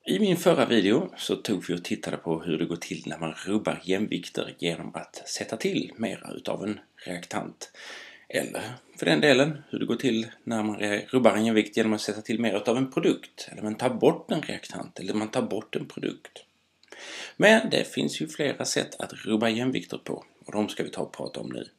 I min förra video så tog vi och tittade på hur det går till när man rubbar jämvikter genom att sätta till mera utav en reaktant. Eller för den delen hur det går till när man rubbar en jämvikt genom att sätta till mer utav en produkt. Eller man tar bort en reaktant eller man tar bort en produkt. Men det finns ju flera sätt att rubba jämvikter på och de ska vi ta och prata om nu.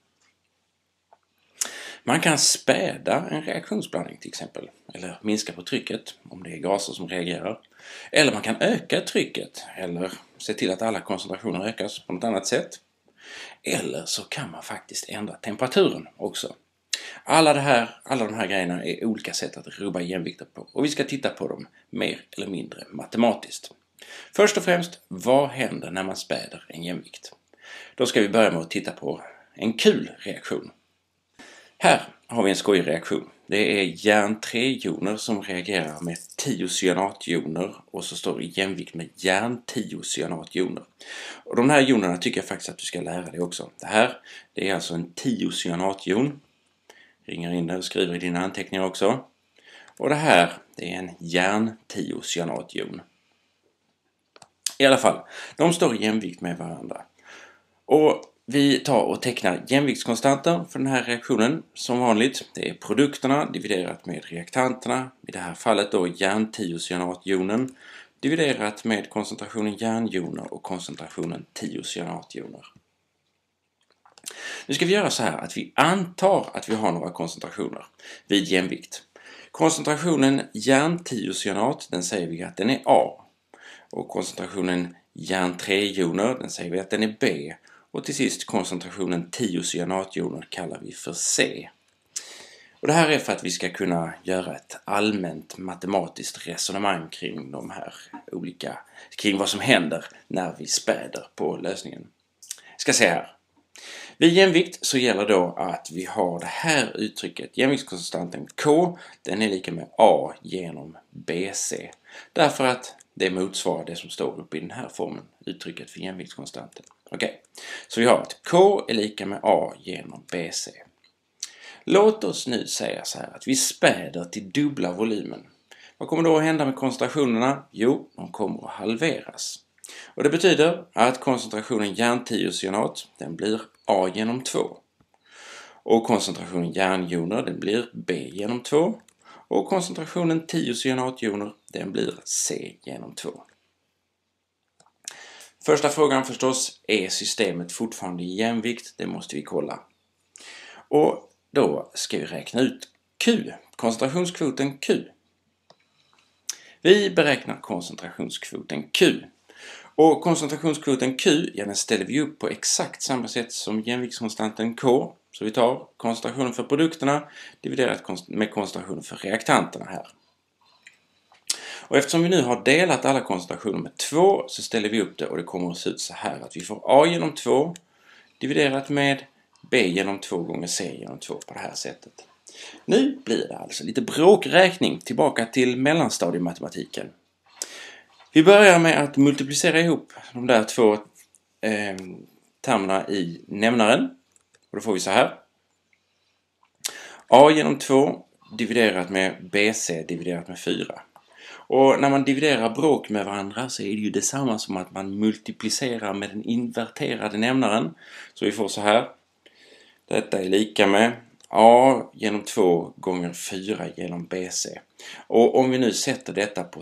Man kan späda en reaktionsblandning till exempel, eller minska på trycket om det är gaser som reagerar. Eller man kan öka trycket, eller se till att alla koncentrationer ökas på något annat sätt. Eller så kan man faktiskt ändra temperaturen också. Alla de här grejerna är olika sätt att rubba jämvikter på och vi ska titta på dem mer eller mindre matematiskt. Först och främst, vad händer när man späder en jämvikt? Då ska vi börja med att titta på en kul reaktion. Här har vi en skojig reaktion. Det är järn 3-joner som reagerar med tiocyanatjoner och så står det jämvikt med järn 10-cyanatjoner. Och de här jonerna tycker jag faktiskt att du ska lära dig också. Det är alltså en tiocyanatjon. Ringer in det och skriver i dina anteckningar också. Och det här är en järn 10-cyanatjon. I alla fall, de står i jämvikt med varandra. Och vi tar och tecknar jämviktskonstanter för den här reaktionen som vanligt. Det är produkterna dividerat med reaktanterna. I det här fallet då järn 10-cyanatjonen dividerat med koncentrationen järnjoner och koncentrationen 10-cyanatjoner. Nu ska vi göra så här att vi antar att vi har några koncentrationer vid jämvikt. Koncentrationen järn 10-cyanat, den säger vi att den är A. Och koncentrationen järn 3-joner, den säger vi att den är B. Och till sist koncentrationen 10-cyanatjoner kallar vi för C. Och det här är för att vi ska kunna göra ett allmänt matematiskt resonemang kring de här kring vad som händer när vi späder på lösningen. Jag ska se här. Vid jämvikt så gäller då att vi har det här uttrycket. Jämviktskonstanten K, den är lika med A genom BC. Därför att det motsvarar det som står uppe i den här formen, uttrycket för jämviktskonstanten. Okej, så vi har att K är lika med A genom BC. Låt oss nu säga så här att vi späder till dubbla volymen. Vad kommer då att hända med koncentrationerna? Jo, de kommer att halveras. Och det betyder att koncentrationen järn 10-cyanat, den blir A genom 2. Och koncentrationen järnjoner, den blir B genom 2. Och koncentrationen 10-cyanatjoner, den blir C genom 2. Första frågan förstås, är systemet fortfarande i jämvikt? Det måste vi kolla. Och då ska vi räkna ut Q, koncentrationskvoten Q. Vi beräknar koncentrationskvoten Q. Och koncentrationskvoten Q, ja, den ställer vi upp på exakt samma sätt som jämviktskonstanten K. Så vi tar koncentrationen för produkterna dividerat med koncentrationen för reaktanterna här. Och eftersom vi nu har delat alla koncentrationer med 2 så ställer vi upp det och det kommer att se ut så här att vi får A genom 2 dividerat med B genom 2 gånger C genom 2 på det här sättet. Nu blir det alltså lite bråkräkning tillbaka till mellanstadiematematiken. Vi börjar med att multiplicera ihop de där två termerna i nämnaren. Och då får vi så här. A genom 2 dividerat med BC dividerat med 4. Och när man dividerar bråk med varandra så är det ju detsamma som att man multiplicerar med den inverterade nämnaren. Så vi får så här. Detta är lika med A genom 2 gånger 4 genom BC. Och om vi nu sätter detta på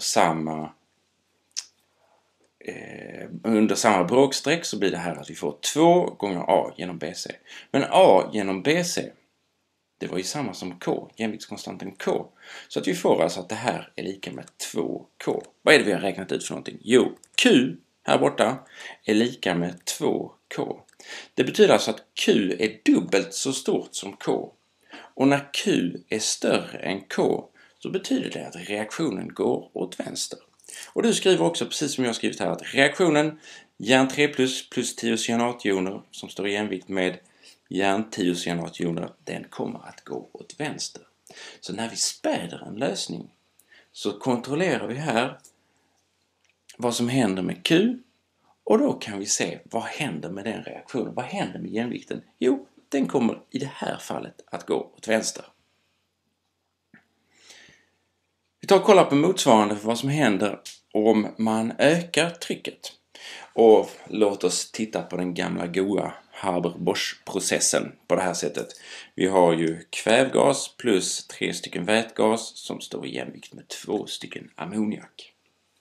under samma bråksträck så blir det här att vi får 2 gånger A genom BC. Men A genom BC, det var ju samma som K, jämviktskonstanten K. Så att vi får alltså att det här är lika med 2K. Vad är det vi har räknat ut för någonting? Jo, Q här borta är lika med 2K. Det betyder alltså att Q är dubbelt så stort som K. Och när Q är större än K så betyder det att reaktionen går åt vänster. Och du skriver också precis som jag har skrivit här att reaktionen järn 3 plus 10-cyanatjoner som står i jämvikt med järn 10-cyanatjoner, den kommer att gå åt vänster. Så när vi späder en lösning så kontrollerar vi här vad som händer med Q och då kan vi se vad händer med den reaktionen. Vad händer med jämvikten? Jo, den kommer i det här fallet att gå åt vänster. Vi tar och kollar på motsvarande för vad som händer om man ökar trycket. Och låt oss titta på den gamla goa Haber-Bosch-processen på det här sättet. Vi har ju kvävgas plus 3 stycken vätgas som står i jämvikt med 2 stycken ammoniak.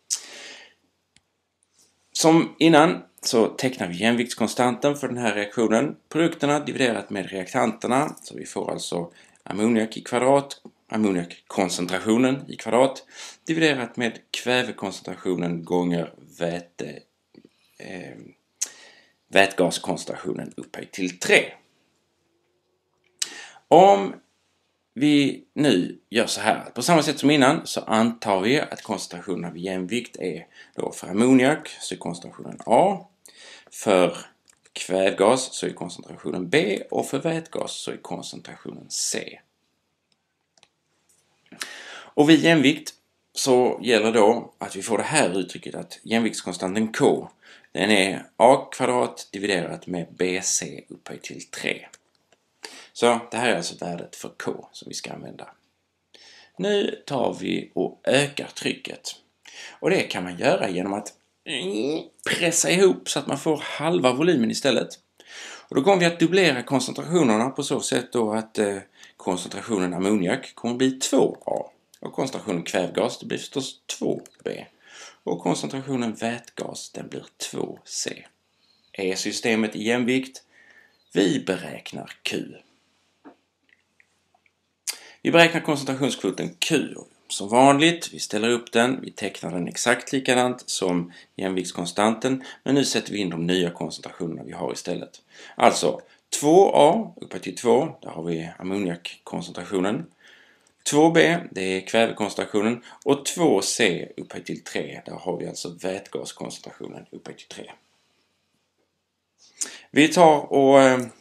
Som innan så tecknar vi jämviktskonstanten för den här reaktionen. Produkterna dividerat med reaktanterna, så vi får alltså ammoniak i kvadrat, ammoniakkoncentrationen i kvadrat, dividerat med kvävekoncentrationen gånger vätgaskoncentrationen upphöjt till 3. Om vi nu gör så här, på samma sätt som innan så antar vi att koncentrationen vid jämvikt är då för ammoniak så är koncentrationen A, för kvävgas så är koncentrationen B och för vätgas så är koncentrationen C. Och vid jämvikt så gäller då att vi får det här uttrycket att jämviktskonstanten K, den är A kvadrat dividerat med BC upphöjt till 3. Så det här är alltså värdet för K som vi ska använda. Nu tar vi och ökar trycket. Och det kan man göra genom att pressa ihop så att man får halva volymen istället. Och då kommer vi att dubblera koncentrationerna på så sätt då att koncentrationen ammoniak kommer att bli 2A. Och koncentrationen kvävgas det blir förstås 2B. Och koncentrationen vätgas den blir 2C. Är systemet i jämvikt? Vi beräknar Q. Vi beräknar koncentrationskvoten Q. Som vanligt, vi ställer upp den, vi tecknar den exakt likadant som jämviktskonstanten, men nu sätter vi in de nya koncentrationerna vi har istället. Alltså 2A upphöjt till 2, där har vi ammoniakkoncentrationen. 2B, det är kvävekoncentrationen, och 2C upphöjt till 3, där har vi alltså vätgaskoncentrationen upphöjt till 3. Vi tar och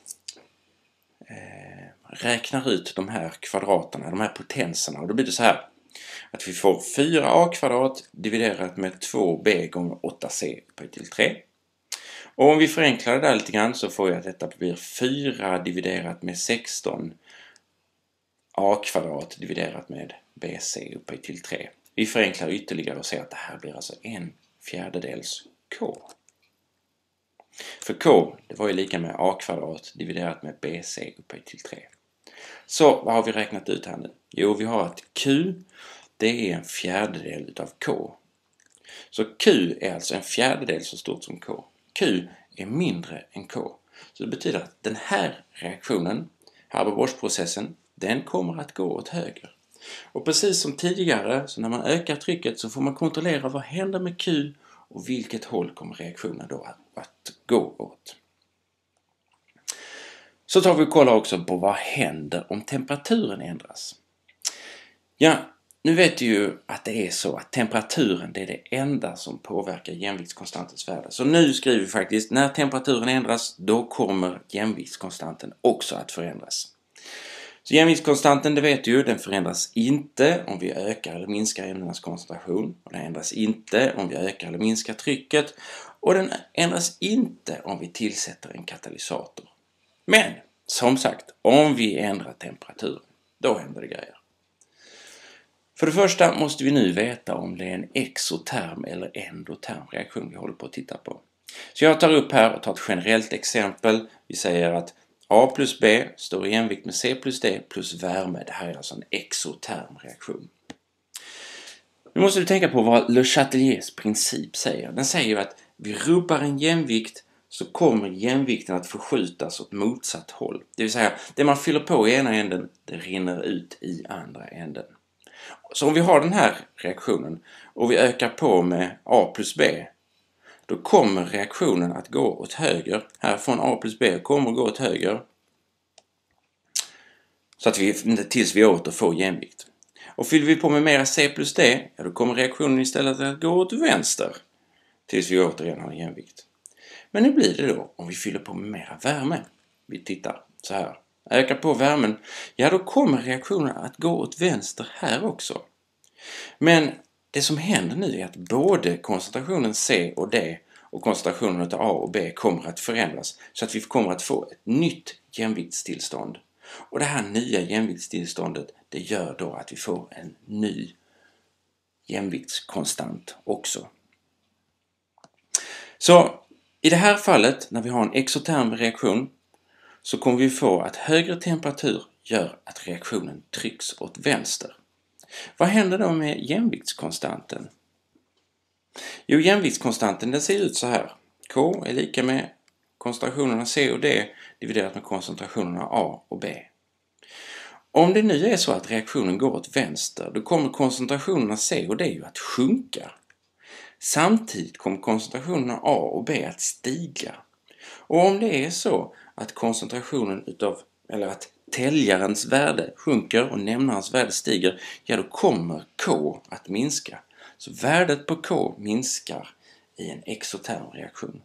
räknar ut de här kvadraterna, de här potenserna, och då blir det så här att vi får 4a kvadrat dividerat med 2b gånger 8c upphöjt till 3. Och om vi förenklar det där lite grann så får jag att detta blir 4 dividerat med 16 a kvadrat dividerat med bc upphöjt till 3. Vi förenklar ytterligare och ser att det här blir alltså 1/4 k. För k, det var ju lika med a kvadrat dividerat med bc upphöjt till 3. Så vad har vi räknat ut här nu? Jo, vi har att q, det är 1/4 utav k. Så q är alltså 1/4 så stort som k. Q är mindre än k. Så det betyder att den här reaktionen, Haber-Bosch-processen, den kommer att gå åt höger. Och precis som tidigare, så när man ökar trycket så får man kontrollera vad händer med q och vilket håll kommer reaktionen då att gå åt. Så tar vi och kollar också på vad händer om temperaturen ändras. Ja, nu vet du ju att det är så att temperaturen det är det enda som påverkar jämviktskonstantens värde. Så nu skriver vi faktiskt när temperaturen ändras då kommer jämviktskonstanten också att förändras. Så jämviktskonstanten, det vet du ju, den förändras inte om vi ökar eller minskar ämnenas koncentration. Och den ändras inte om vi ökar eller minskar trycket. Och den ändras inte om vi tillsätter en katalysator. Men, som sagt, om vi ändrar temperaturen, då händer det grejer. För det första måste vi nu veta om det är en exoterm eller endoterm reaktion vi håller på att titta på. Så jag tar upp här och tar ett generellt exempel. Vi säger att A plus B står i jämvikt med C plus D plus värme. Det här är alltså en exoterm reaktion. Nu måste du tänka på vad Le Chateliers princip säger. Den säger att vi rubbar en jämvikt så kommer jämvikten att förskjutas åt motsatt håll. Det vill säga, det man fyller på i ena änden, det rinner ut i andra änden. Så om vi har den här reaktionen och vi ökar på med A plus B, då kommer reaktionen att gå åt höger. Här från A plus B kommer att gå åt höger. Så att tills vi åter får jämvikt. Och fyller vi på med mera C plus D, ja, då kommer reaktionen istället att gå åt vänster. Tills vi återigen har jämvikt. Men hur blir det då om vi fyller på med mera värme? Vi tittar så här. Ökar på värmen, ja då kommer reaktionen att gå åt vänster här också. Men det som händer nu är att både koncentrationen C och D och koncentrationen av A och B kommer att förändras så att vi kommer att få ett nytt jämviktstillstånd. Och det här nya jämviktstillståndet det gör då att vi får en ny jämviktskonstant också. Så i det här fallet, när vi har en exoterm reaktion, så kommer vi få att högre temperatur gör att reaktionen trycks åt vänster. Vad händer då med jämviktskonstanten? Jo, jämviktskonstanten den ser ut så här. K är lika med koncentrationerna C och D dividerat med koncentrationerna A och B. Om det nu är så att reaktionen går åt vänster, då kommer koncentrationerna C och D ju att sjunka. Samtidigt kommer koncentrationerna A och B att stiga. Och om det är så att koncentrationen att täljarens värde sjunker och nämnarens värde stiger, ja då kommer K att minska. Så värdet på K minskar i en exoterm reaktion.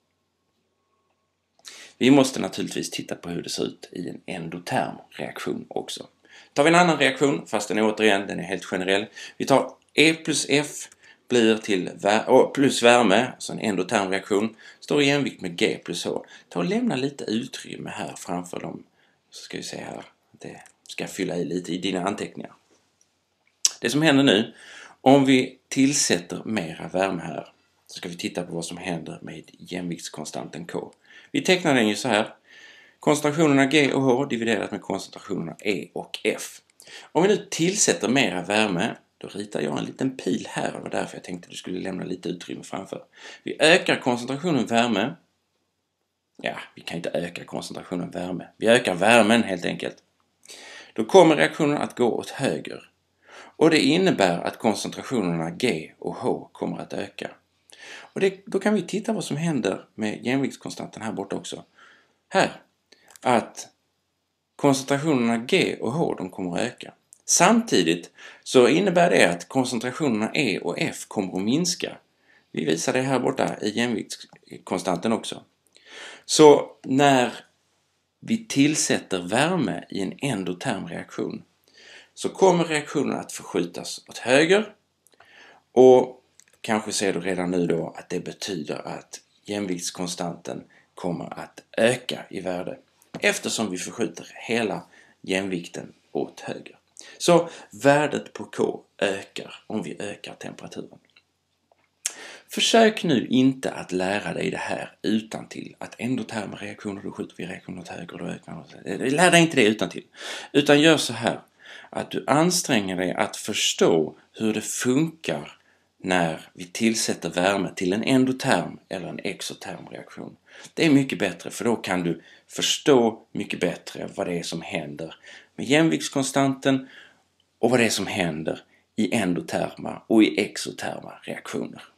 Vi måste naturligtvis titta på hur det ser ut i en endoterm reaktion också. Tar vi en annan reaktion, fast den är helt generell. Vi tar E plus F blir till plus värme, alltså en endoterm reaktion, står i jämvikt med G plus H. Ta och lämna lite utrymme här framför dem. Så ska vi se här, det ska fylla i lite i dina anteckningar. Det som händer nu, om vi tillsätter mera värme här, så ska vi titta på vad som händer med jämviktskonstanten K. Vi tecknar den ju så här. Koncentrationerna G och H dividerat med koncentrationerna E och F. Om vi nu tillsätter mera värme, då ritar jag en liten pil här. Det var därför jag tänkte att du skulle lämna lite utrymme framför. Vi ökar koncentrationen värme. Ja, vi kan inte öka koncentrationen värme. Vi ökar värmen helt enkelt. Då kommer reaktionen att gå åt höger. Och det innebär att koncentrationerna G och H kommer att öka. Och då kan vi titta vad som händer med jämviktskonstanten här borta också. Här, att koncentrationerna G och H de kommer att öka. Samtidigt så innebär det att koncentrationerna E och F kommer att minska. Vi visar det här borta i jämviktskonstanten också. Så när vi tillsätter värme i en endoterm reaktion så kommer reaktionen att förskjutas åt höger, och kanske ser du redan nu då att det betyder att jämviktskonstanten kommer att öka i värde eftersom vi förskjuter hela jämvikten åt höger. Så värdet på K ökar om vi ökar temperaturen. Försök nu inte att lära dig det här utantill. Att endoterma reaktioner, då skjuter vi reaktionen åt höger och då ökar den. Lär dig inte det utantill. Utan gör så här. Att du anstränger dig att förstå hur det funkar när vi tillsätter värme till en endoterm eller en exoterm reaktion. Det är mycket bättre, för då kan du förstå mycket bättre vad det är som händer med jämviktskonstanten och vad det är som händer i endoterma och i exoterma reaktioner.